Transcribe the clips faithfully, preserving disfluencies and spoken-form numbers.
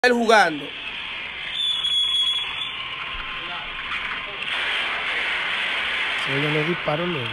Él jugando. Se oyen los disparos luego.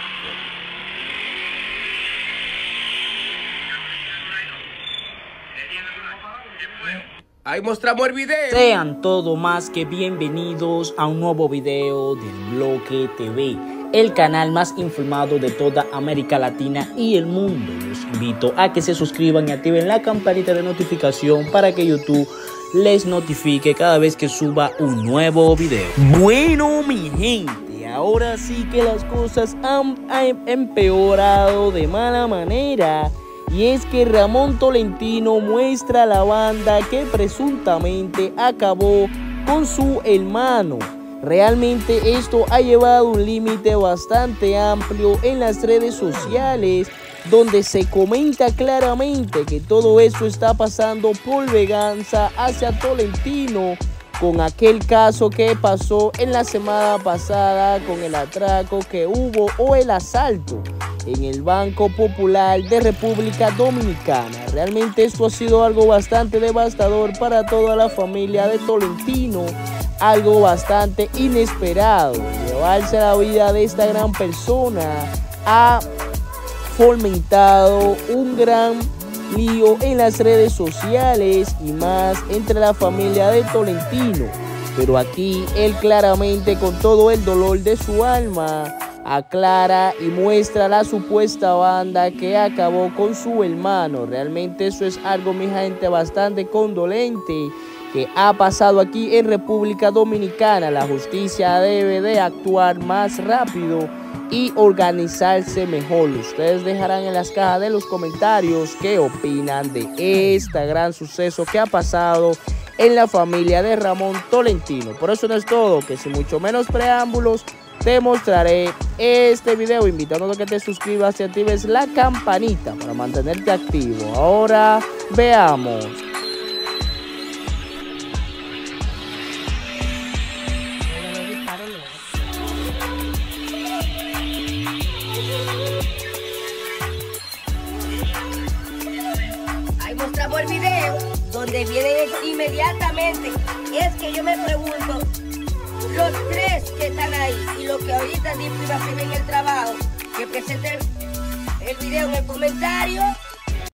Ahí mostramos el video. Sean todos más que bienvenidos a un nuevo video del Bloque T V, el canal más informado de toda América Latina y el mundo. Los invito a que se suscriban y activen la campanita de notificación para que YouTube les notifique cada vez que suba un nuevo video. Bueno, mi gente, ahora sí que las cosas han, han empeorado de mala manera. Y es que Ramón Tolentino muestra a la banda que presuntamente acabó con su hermano. Realmente esto ha llevado un límite bastante amplio en las redes sociales, donde se comenta claramente que todo eso está pasando por venganza hacia Tolentino, con aquel caso que pasó en la semana pasada con el atraco que hubo o el asalto en el Banco Popular de República Dominicana. Realmente esto ha sido algo bastante devastador para toda la familia de Tolentino, algo bastante inesperado. Llevarse la vida de esta gran persona ha fomentado un gran lío en las redes sociales y más entre la familia de Tolentino. Pero aquí él claramente, con todo el dolor de su alma, aclara y muestra la supuesta banda que acabó con su hermano. Realmente eso es algo, mi gente, bastante condolente que ha pasado aquí en República Dominicana. La justicia debe de actuar más rápido y organizarse mejor. Ustedes dejarán en las cajas de los comentarios qué opinan de este gran suceso que ha pasado en la familia de Ramón Tolentino. Por eso no es todo, que sin mucho menos preámbulos te mostraré este video, invitándote a que te suscribas y actives la campanita para mantenerte activo. Ahora veamos. Ahí mostramos el video donde vienen inmediatamente. Es que yo me pregunto, los tres que están ahí y los que ahorita di privacidad en el trabajo, que presenten el video en el comentario